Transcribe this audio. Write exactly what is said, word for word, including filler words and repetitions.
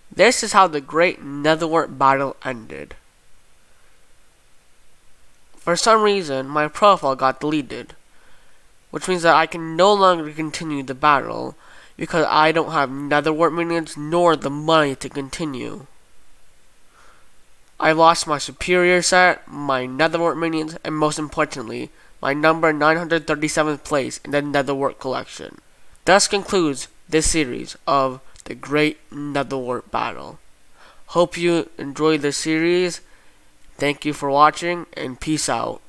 This is how the Great Netherwart battle ended. For some reason, my profile got deleted, which means that I can no longer continue the battle because I don't have Netherwart minions nor the money to continue. I lost my superior set, my Netherwart minions, and most importantly, my number nine hundred thirty-seventh place in the Netherwart collection. Thus concludes this series of the Great Netherwart Battle. Hope you enjoyed this series. Thank you for watching, and peace out.